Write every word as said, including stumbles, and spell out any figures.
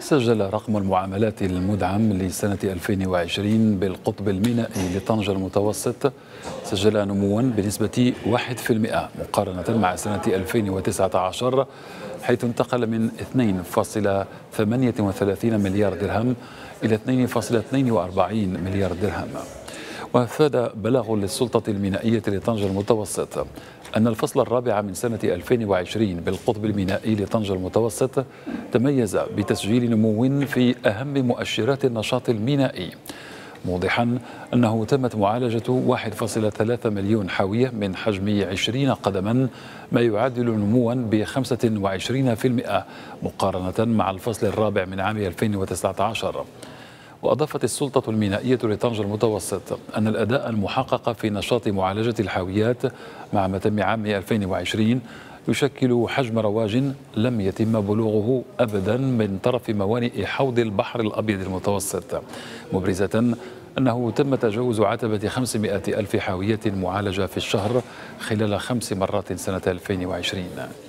سجل رقم المعاملات المدعم لسنة ألفين وعشرين بالقطب المينائي لطنجة المتوسط سجل نموا بنسبة واحد بالمئة مقارنة مع سنة ألفين وتسعة عشر، حيث انتقل من اثنين فاصلة ثمانية وثلاثين مليار درهم إلى اثنين فاصلة اثنين وأربعين مليار درهم. وأفاد بلاغ للسلطة المينائية لطنجة المتوسط أن الفصل الرابع من سنة ألفين وعشرين بالقطب المينائي لطنجة المتوسط تميز بتسجيل نمو في أهم مؤشرات النشاط المينائي، موضحا أنه تمت معالجة واحد فاصلة ثلاثة مليون حاوية من حجم عشرين قدما، ما يعادل نموا ب خمسة وعشرين بالمئة مقارنة مع الفصل الرابع من عام ألفين وتسعة عشر. وأضافت السلطة المينائية لطنجة المتوسط أن الأداء المحقق في نشاط معالجة الحاويات مع متم عام ألفين وعشرين يشكل حجم رواج لم يتم بلوغه أبدا من طرف موانئ حوض البحر الأبيض المتوسط، مبرزة أنه تم تجاوز عتبة خمسمائة ألف حاوية معالجة في الشهر خلال خمس مرات سنة ألفين وعشرين.